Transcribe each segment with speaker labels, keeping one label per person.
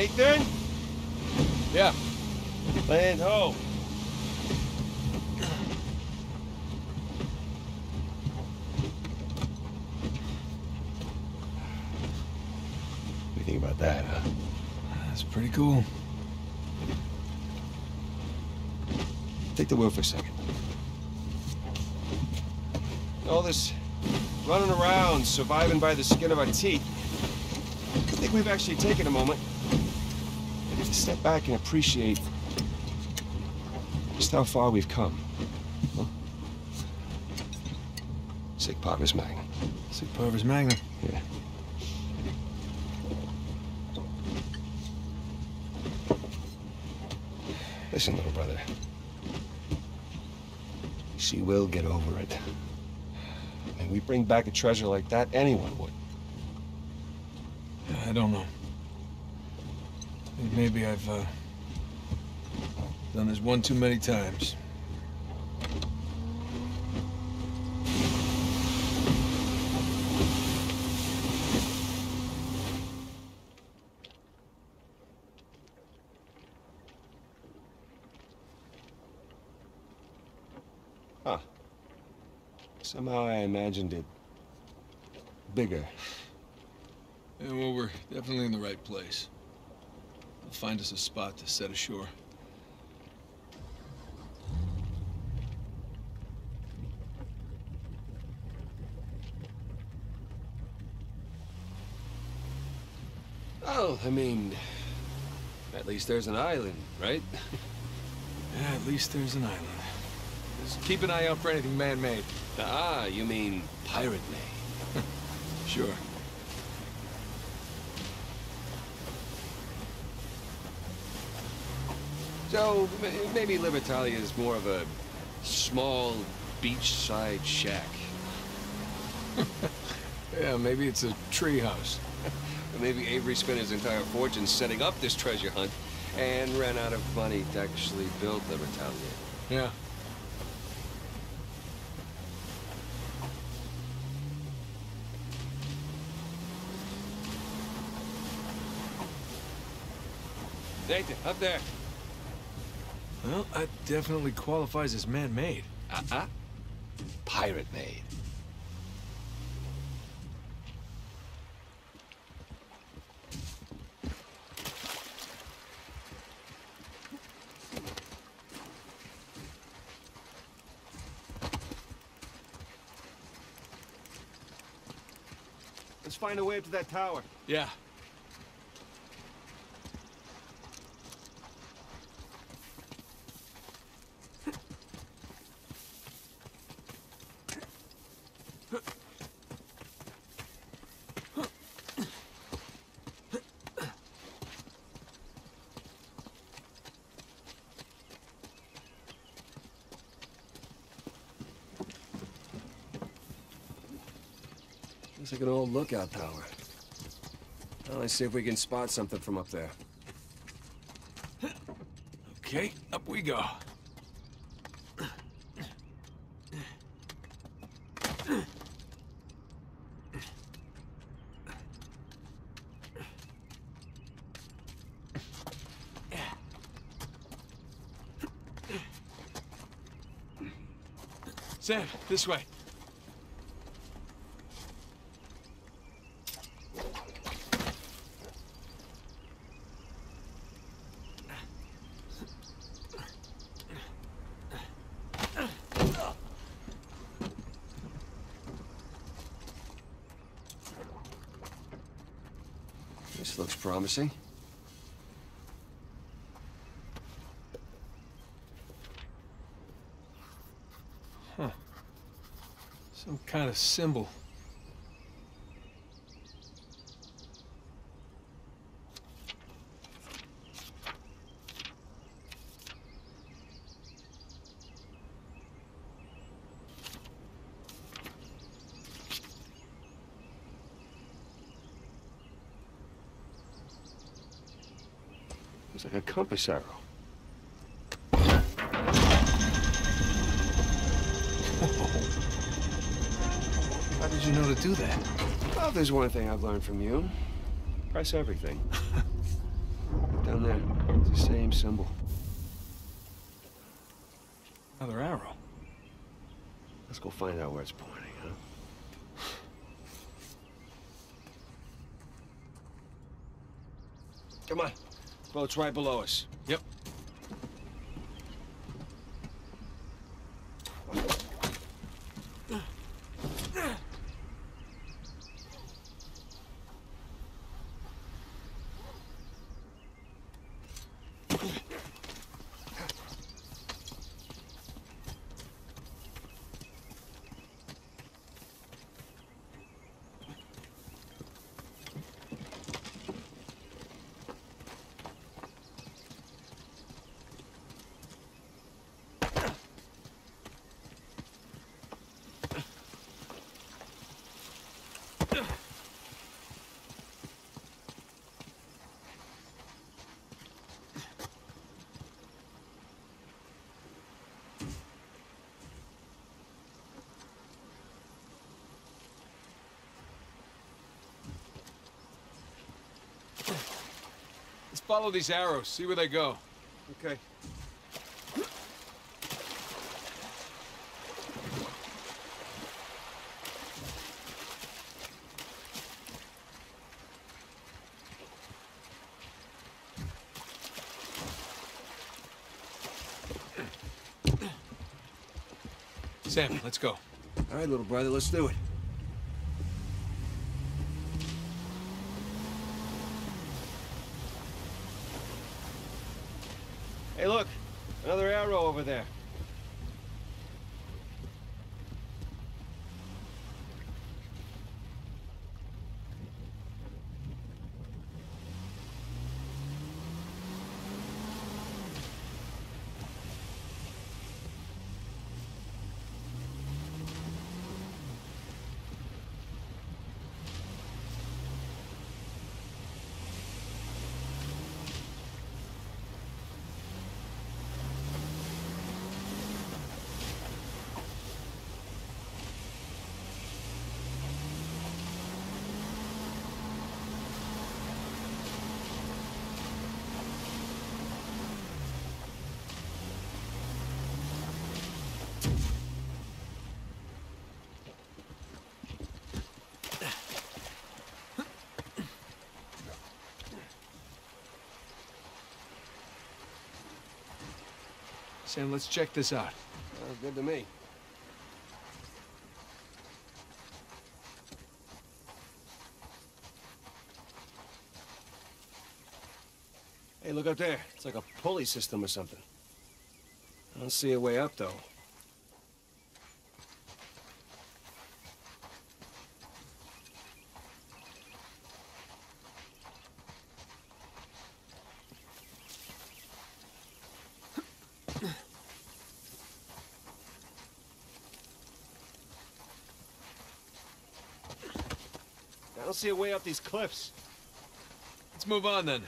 Speaker 1: Nathan?
Speaker 2: Yeah.
Speaker 1: Land ho. What do you think about that, huh?
Speaker 2: That's pretty cool.
Speaker 1: Take the wheel for a second. All this running around, surviving by the skin of our teeth. I think we've actually taken a moment to step back and appreciate just how far we've come. Huh? Sic parvis magnum.
Speaker 2: Sic parvis magnum.
Speaker 1: Yeah. Listen, little brother. She will get over it. And we bring back a treasure like that, anyone would.
Speaker 2: I don't know. Maybe I've done this one too many times.
Speaker 1: Huh. Somehow I imagined it bigger.
Speaker 2: Yeah, well, we're definitely in the right place. We'll find us a spot to set ashore.
Speaker 1: Oh, I mean, at least there's an island, right?
Speaker 2: Yeah, at least there's an island. Just keep an eye out for anything man-made.
Speaker 1: Ah, you mean pirate-made.
Speaker 2: Sure.
Speaker 1: So, maybe Libertalia is more of a small beachside shack.
Speaker 2: Yeah, maybe it's a treehouse.
Speaker 1: Or maybe Avery spent his entire fortune setting up this treasure hunt and ran out of money to actually build Libertalia.
Speaker 2: Yeah.
Speaker 1: Nathan, up there.
Speaker 2: Well, that definitely qualifies as man-made.
Speaker 1: Pirate-made. Let's find a way up to that tower.
Speaker 2: Yeah.
Speaker 1: Looks like an old lookout tower. Well, let's see if we can spot something from up there.
Speaker 2: Okay, up we go. Sam, this way.
Speaker 1: This looks promising.
Speaker 2: Huh. Some kind of symbol.
Speaker 1: Looks like a compass arrow.
Speaker 2: How did you know to do that?
Speaker 1: Well, there's one thing I've learned from you. Press everything. Down there. It's the same symbol.
Speaker 2: Another arrow.
Speaker 1: Let's go find out where it's pointing, huh? Come on. Boat's right below us.
Speaker 2: Yep. Let's follow these arrows, see where they go.
Speaker 1: Okay.
Speaker 2: Sam, let's go.
Speaker 1: All right, little brother, let's do it. Hey, look. Another arrow over there.
Speaker 2: Sam, let's check this out.
Speaker 1: Good to me. Hey, look up there. It's like a pulley system or something. I don't see a way up, though. I don't see a way up these cliffs.
Speaker 2: Let's move on then.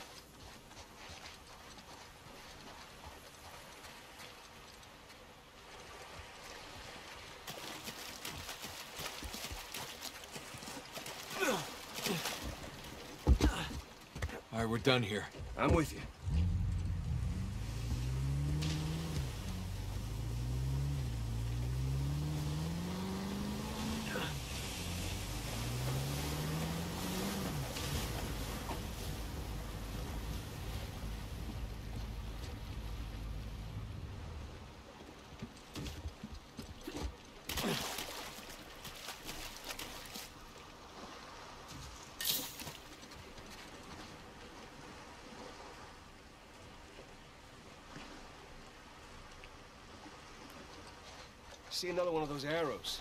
Speaker 2: All right, we're done here.
Speaker 1: I'm with you. See another one of those arrows.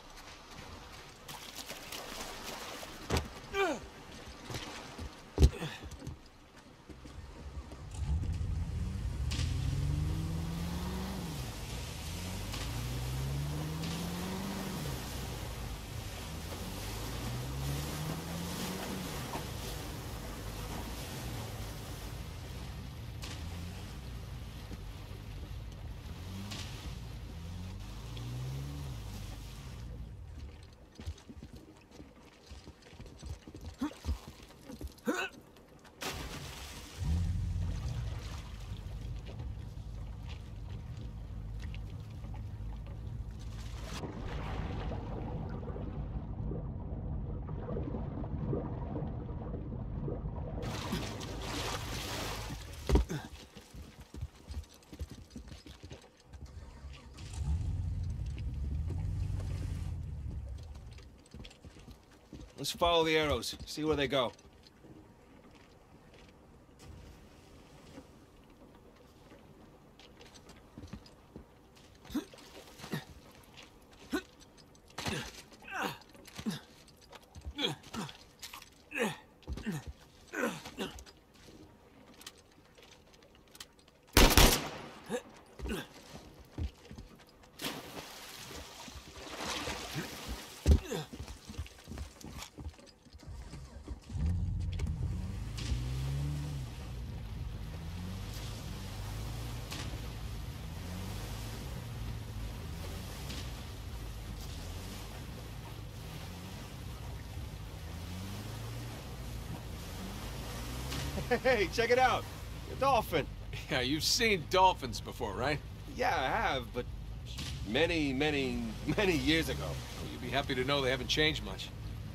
Speaker 1: Let's follow the arrows, see where they go. Hey, check it out. A dolphin.
Speaker 2: Yeah, you've seen dolphins before, right?
Speaker 1: Yeah, I have, but many, many, many years ago.
Speaker 2: Well, you'd be happy to know they haven't changed much.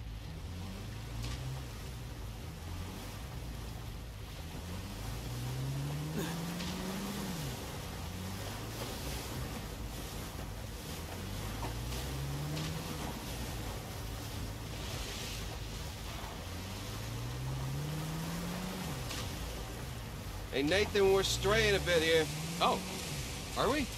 Speaker 1: Hey, Nathan, we're straying a bit here.
Speaker 2: Oh, are we?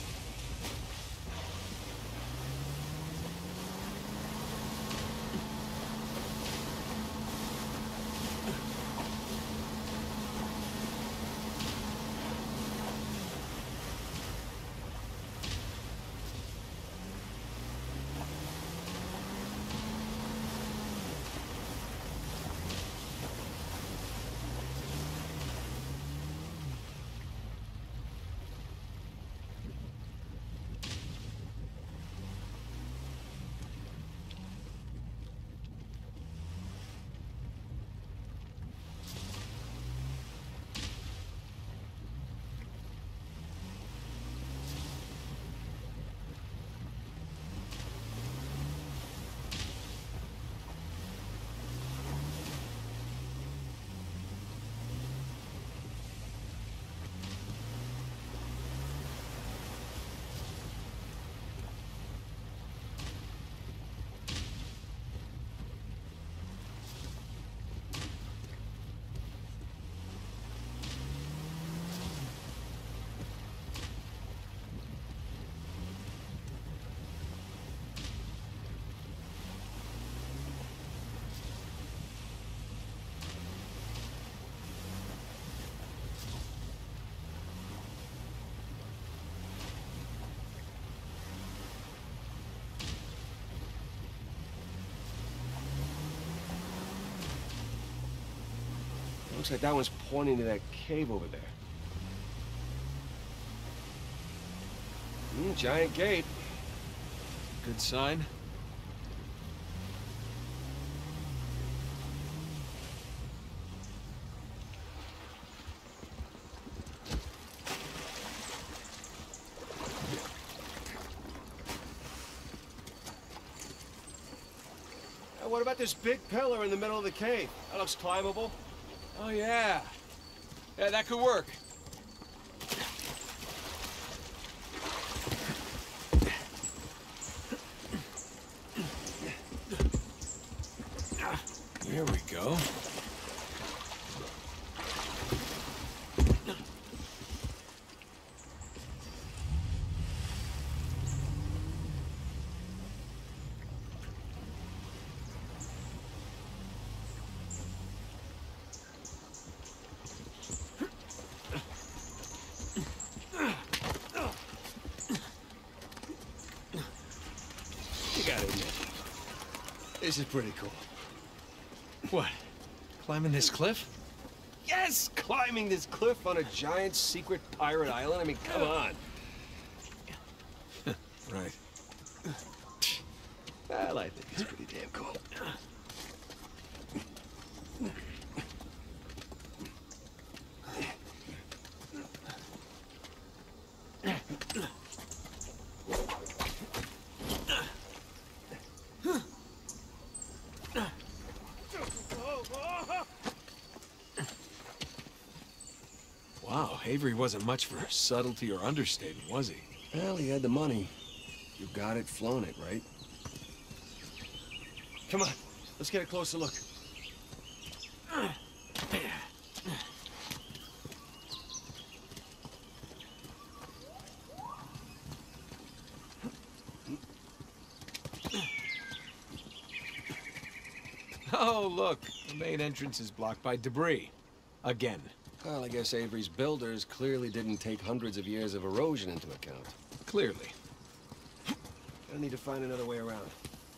Speaker 1: Looks like that one's pointing to that cave over there. Giant gate.
Speaker 2: Good sign.
Speaker 1: What about this big pillar in the middle of the cave? That looks climbable.
Speaker 2: Oh, yeah. Yeah, that could work. There we go.
Speaker 1: This is pretty cool.
Speaker 2: What? Climbing this cliff?
Speaker 1: Yes! Climbing this cliff on a giant secret pirate island? I mean, come on.
Speaker 2: Right.
Speaker 1: Well, I think it's pretty damn cool.
Speaker 2: Wow, Avery wasn't much for subtlety or understatement, was he?
Speaker 1: Well, he had the money. You got it, flown it, right? Come on. Let's get a closer look.
Speaker 2: Oh, look. The main entrance is blocked by debris. Again.
Speaker 1: Well, I guess Avery's builders clearly didn't take hundreds of years of erosion into account.
Speaker 2: Clearly.
Speaker 1: Gonna need to find another way around.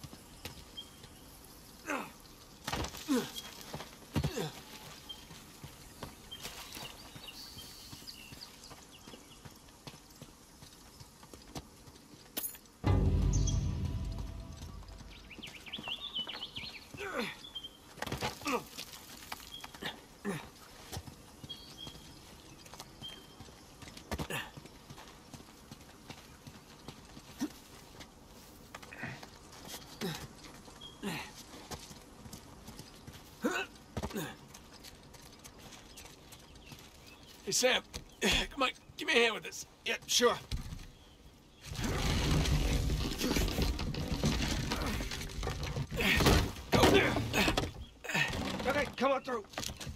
Speaker 2: Hey, Sam. Come on, give me a hand with this.
Speaker 1: Yeah, sure. Okay, come on through.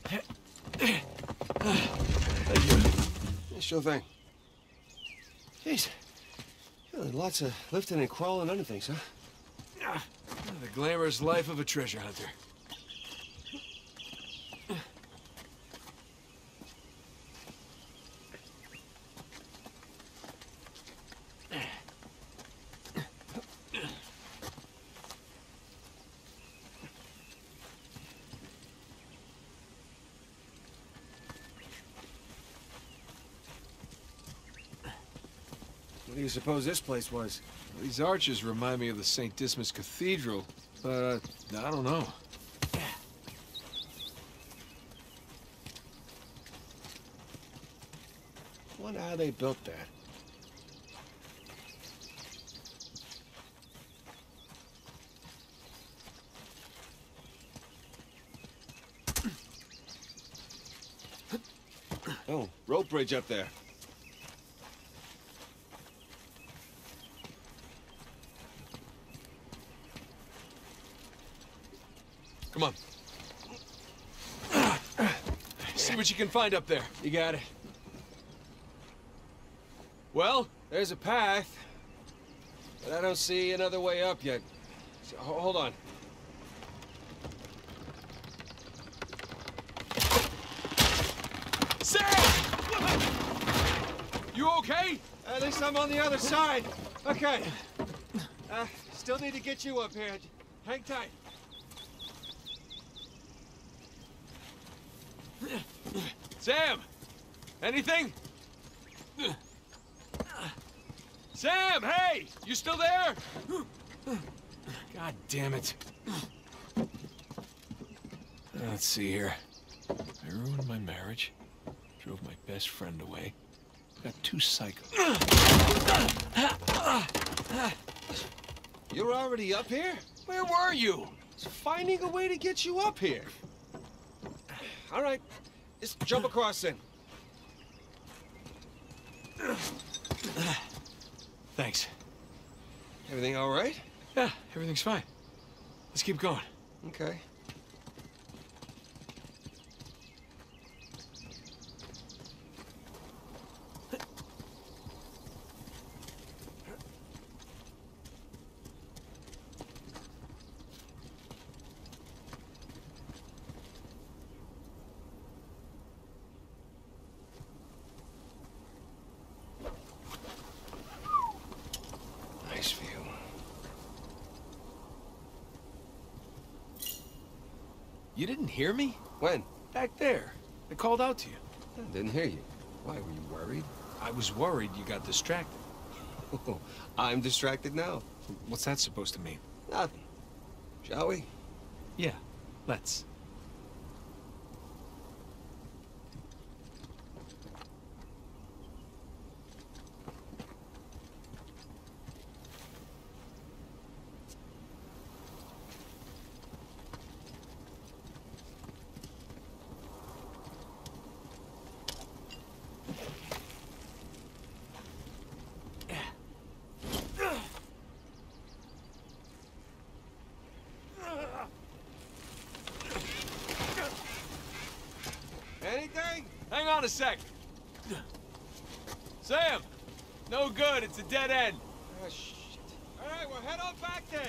Speaker 2: Thank you.
Speaker 1: Yeah, sure thing. Jeez. Yeah, lots of lifting and crawling under things, huh?
Speaker 2: The glamorous life of a treasure hunter.
Speaker 1: What do you suppose this place was?
Speaker 2: These arches remind me of the St. Dismas Cathedral, but I don't know.
Speaker 1: Wonder how they built that. Oh, rope bridge up there.
Speaker 2: Come on. See what you can find up there.
Speaker 1: You got it.
Speaker 2: Well?
Speaker 1: There's a path, but I don't see another way up yet. So, hold on.
Speaker 2: Sam! You okay?
Speaker 1: At least I'm on the other side. Okay. Still need to get you up here. Hang tight.
Speaker 2: Sam! Anything? Sam, hey! You still there? God damn it. Let's see here. I ruined my marriage. Drove my best friend away. Got 2 cycles.
Speaker 1: You're already up here?
Speaker 2: Where were you?
Speaker 1: Finding a way to get you up here. All right. Just jump across then.
Speaker 2: Thanks.
Speaker 1: Everything all right?
Speaker 2: Yeah, everything's fine. Let's keep going.
Speaker 1: Okay. Nice view.
Speaker 2: You didn't hear me?
Speaker 1: When?
Speaker 2: Back there. I called out to you.
Speaker 1: I didn't hear you. Why, were you worried?
Speaker 2: I was worried you got distracted.
Speaker 1: Oh, I'm distracted now.
Speaker 2: What's that supposed to mean?
Speaker 1: Nothing. Shall we?
Speaker 2: Yeah, let's.
Speaker 3: a sec. Sam! No good, it's a dead end.
Speaker 1: Oh, shit. All right, well, head on back then.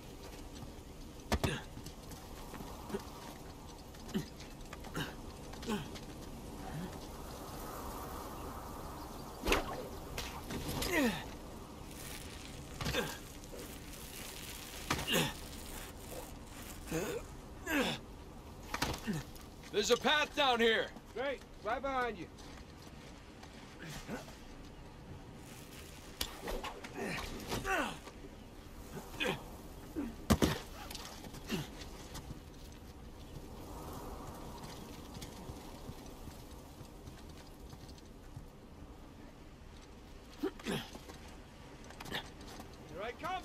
Speaker 3: There's a path down here.
Speaker 1: Great, right behind you. Here I come.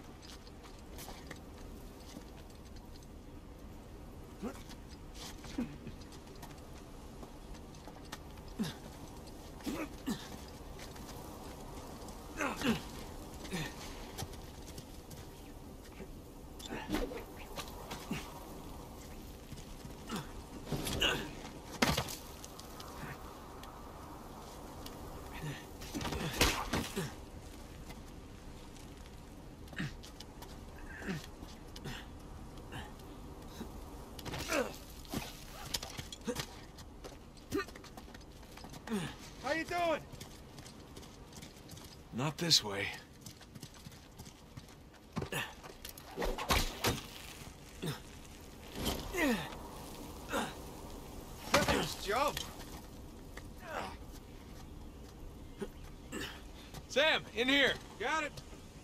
Speaker 1: How you doing?
Speaker 2: Not this way.
Speaker 1: Let's jump.
Speaker 3: Sam, in here.
Speaker 1: Got it.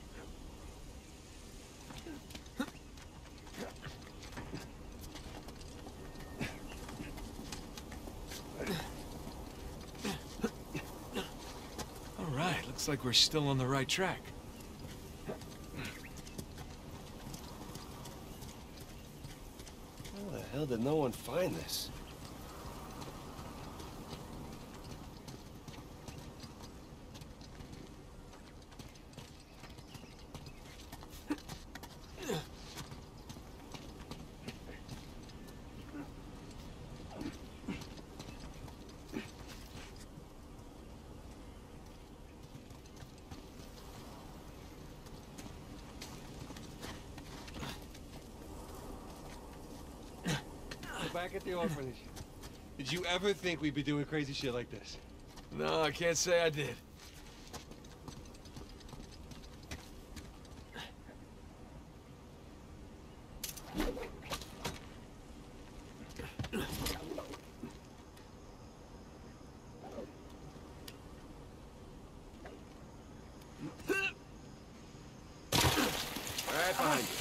Speaker 2: All right, looks like we're still on the right track.
Speaker 1: How the hell did no one find this? Back at the orphanage. Did you ever think we'd be doing crazy shit like this?
Speaker 3: No, I can't say I did.
Speaker 1: Right behind you.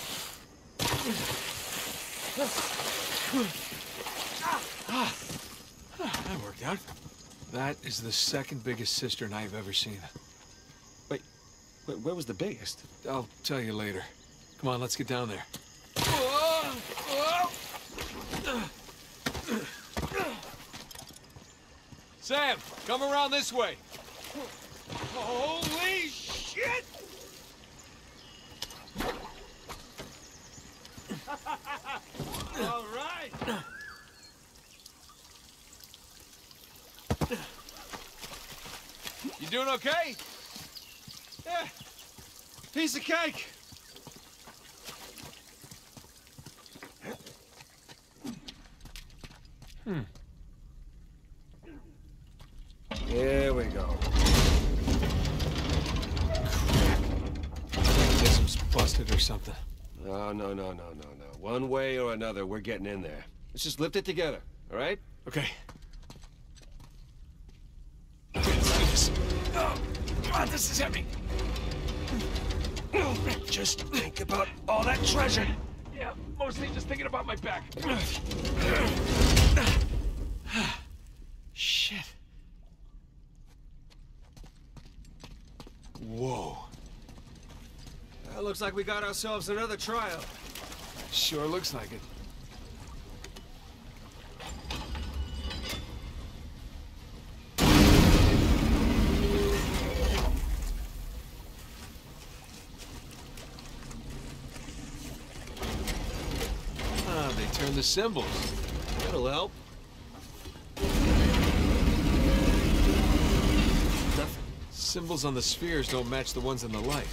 Speaker 2: That worked out. That is the second biggest cistern I've ever seen.
Speaker 1: Wait, where was the biggest?
Speaker 2: I'll tell you later. Come on, let's get down there.
Speaker 3: Sam, come around this way.
Speaker 1: Holy shit! All right.
Speaker 3: You doing okay?
Speaker 1: Yeah. Piece of cake. Here we go.
Speaker 2: Guess I'm busted or something.
Speaker 1: No. One way or another, we're getting in there. Let's just lift it together, all right?
Speaker 2: Okay. Okay, let's do this. Oh, God, this is heavy.
Speaker 1: Just think about all that treasure.
Speaker 2: Yeah, mostly just thinking about my back. Shit. Whoa.
Speaker 1: Looks like we got ourselves another trial.
Speaker 2: Sure looks like it. Ah, they turned the symbols.
Speaker 1: That'll help.
Speaker 3: symbols on the spheres don't match the ones in the light.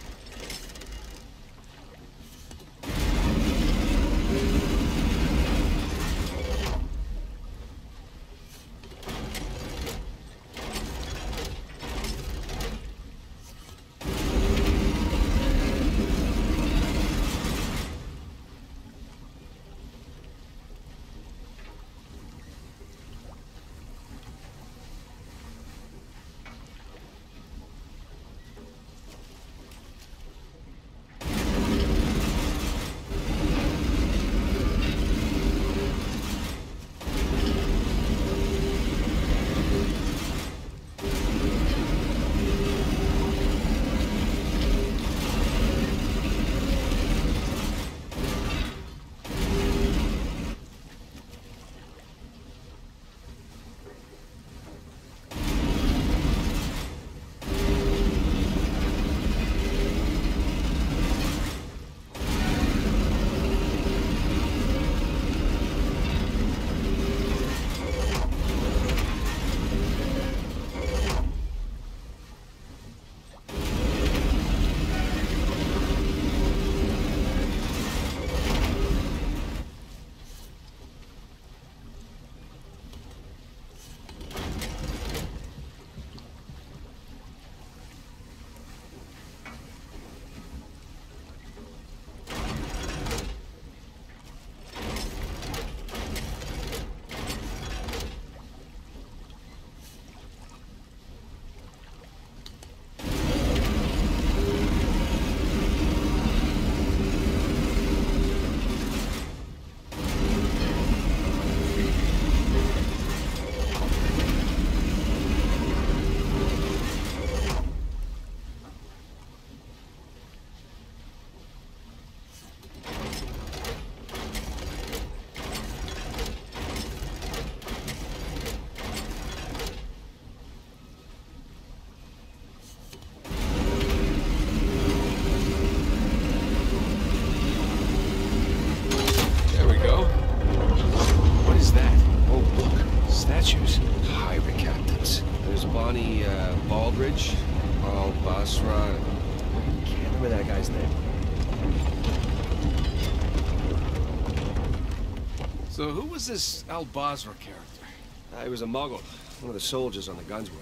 Speaker 3: So who was this Al-Basra character?
Speaker 1: He was a Muggle, one of the soldiers on the Gunsway.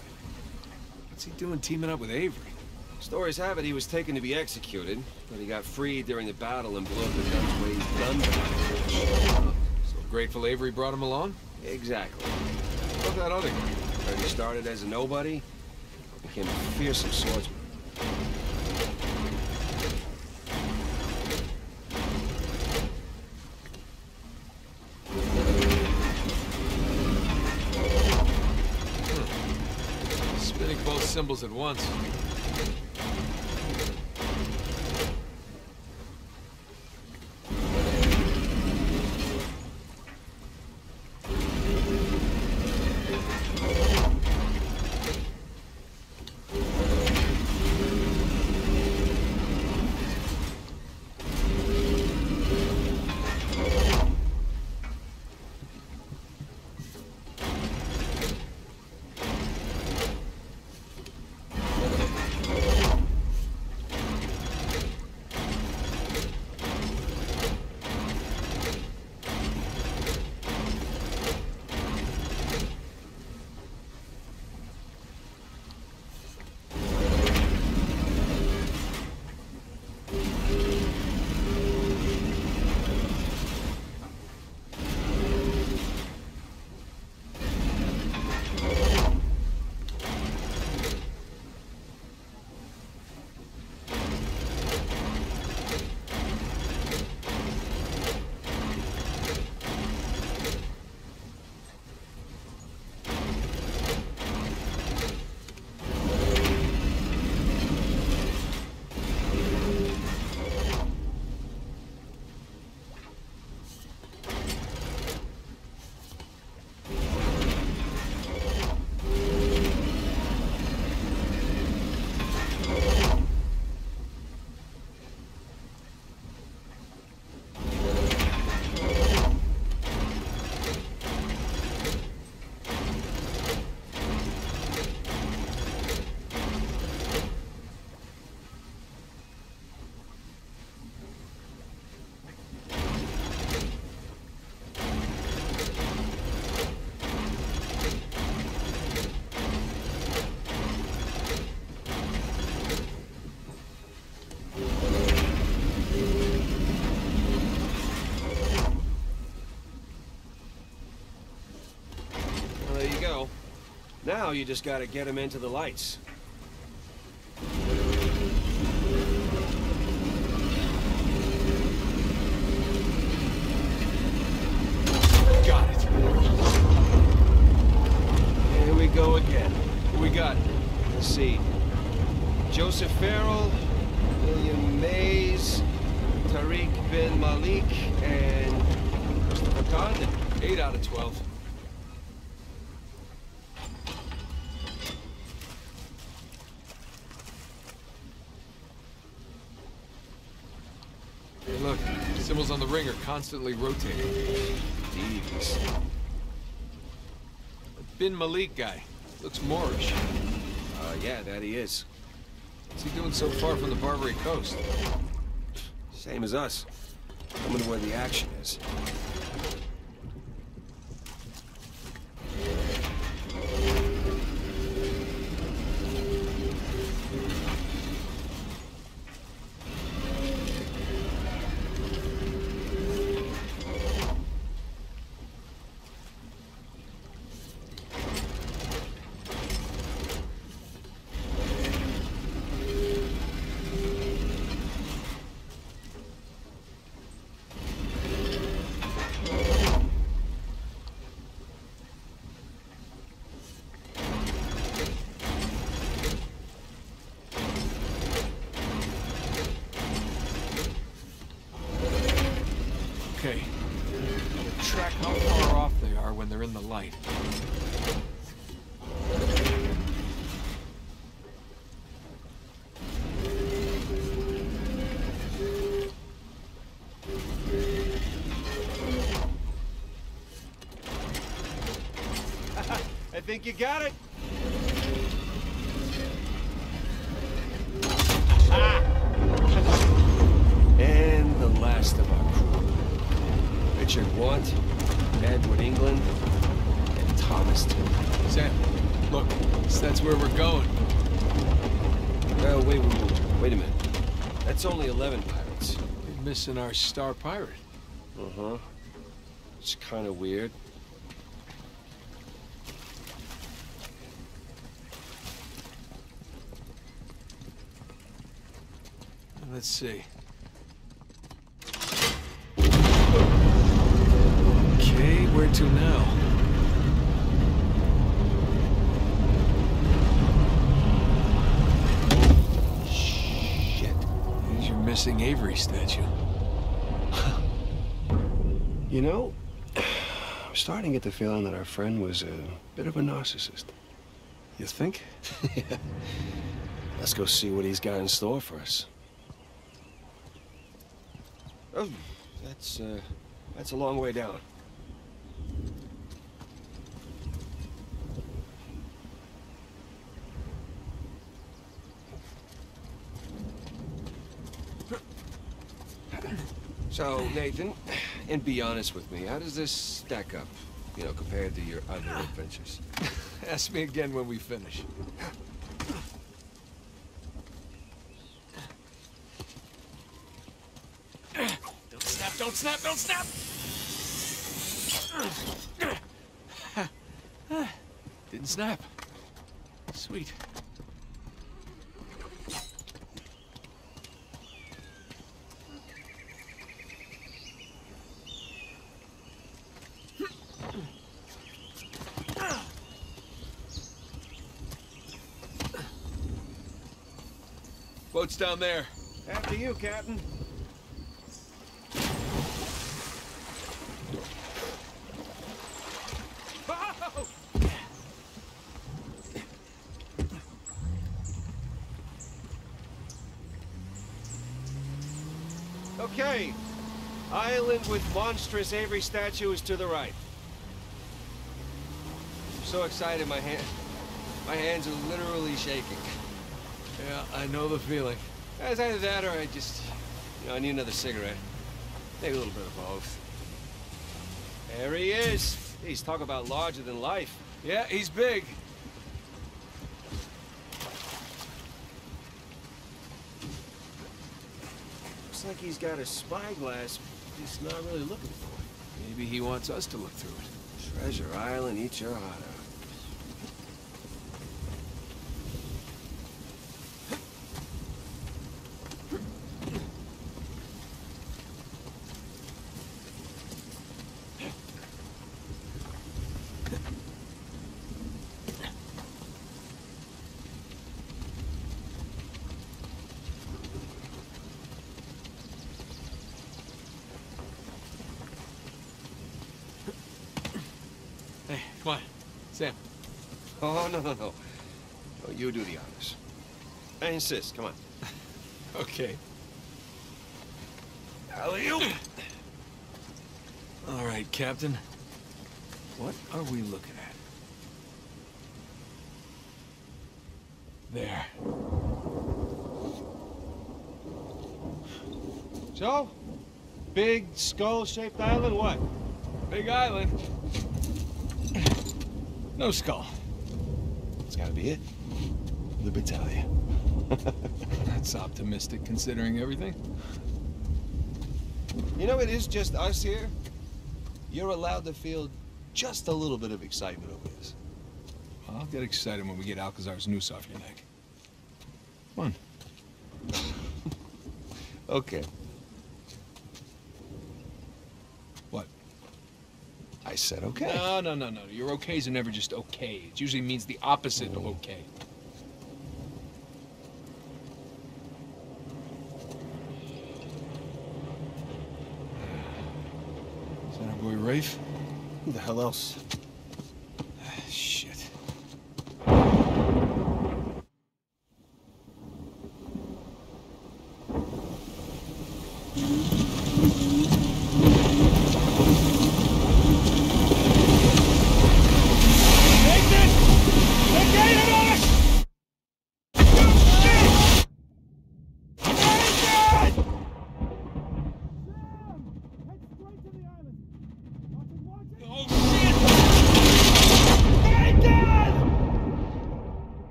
Speaker 3: What's he doing teaming up with Avery?
Speaker 1: Stories have it he was taken to be executed, but he got freed during the battle and blew up the Gunsway's gun barrel.
Speaker 3: So grateful Avery brought him along?
Speaker 1: Exactly.
Speaker 3: What about that other guy?
Speaker 1: Heard he started as a nobody, became a fearsome swordsman.
Speaker 3: Spinning both symbols at once.
Speaker 1: Now you just gotta get him into the lights.
Speaker 3: Got it.
Speaker 1: Here we go again.
Speaker 3: What we got?
Speaker 1: Let's see. Joseph Farrell, William Mays, Tariq bin Malik, and Christopher Condon.
Speaker 3: 8 out of 12. Hey, look. Symbols on the ring are constantly rotating.
Speaker 1: Jeez.
Speaker 3: The Bin Malik guy. Looks Moorish.
Speaker 1: Yeah, that he is.
Speaker 3: What's he doing so far from the Barbary coast?
Speaker 1: Same as us. Coming to where the action is.
Speaker 3: Okay. Gotta track how far off they are when they're in the light.
Speaker 1: I think you got it. And the last of our crew. Richard Want, Edward England, and Thomas Tim.
Speaker 3: Sam, look, that's where we're going.
Speaker 1: Well, wait a minute. That's only 11 pirates.
Speaker 3: We're missing our star pirate.
Speaker 1: Uh-huh. It's kind of weird.
Speaker 3: Let's see. Okay, where to now?
Speaker 1: Shit.
Speaker 3: There's your missing Avery statue.
Speaker 1: You know, I'm starting to get the feeling that our friend was a bit of a narcissist.
Speaker 3: You think?
Speaker 1: Yeah. Let's go see what he's got in store for us. Oh, that's a long way down. So, Nathan, and be honest with me, how does this stack up, you know, compared to your other adventures?
Speaker 3: Ask me again when we finish. Don't snap, don't snap, don't snap! Didn't snap. Sweet. Boat's down there.
Speaker 1: After you, Captain. Okay. Island with monstrous Avery statue is to the right. I'm so excited, my hands are literally shaking.
Speaker 3: Yeah, I know the feeling.
Speaker 1: It's either that or I just, you know, I need another cigarette. Maybe a little bit of both. There he is. He's talking about larger than life.
Speaker 3: Yeah, he's big.
Speaker 1: Looks like he's got a spyglass, but he's not really looking for it.
Speaker 3: Maybe he wants us to look through it.
Speaker 1: Treasure Island, eat your heart
Speaker 3: Come on, Sam.
Speaker 1: Oh, no, no, no. No, you do the honors. I insist. Come on.
Speaker 3: Okay.
Speaker 1: Alley-oop.
Speaker 3: All right, Captain. What are we looking at? There.
Speaker 4: So, big skull-shaped island, what?
Speaker 3: Big island. No skull.
Speaker 1: It's gotta be it. The battalion.
Speaker 3: That's optimistic considering everything.
Speaker 1: You know, it is just us here. You're allowed to feel just a little bit of excitement over this.
Speaker 3: I'll get excited when we get Alcazar's noose off your neck. Come on.
Speaker 1: Okay.
Speaker 3: What?
Speaker 1: I said okay.
Speaker 3: No. Your okays are never just okay. It usually means the opposite of okay. Is that our boy Rafe?
Speaker 4: Who the hell else?
Speaker 3: Shit.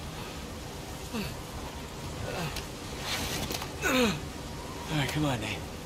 Speaker 3: All right, come on, Nate.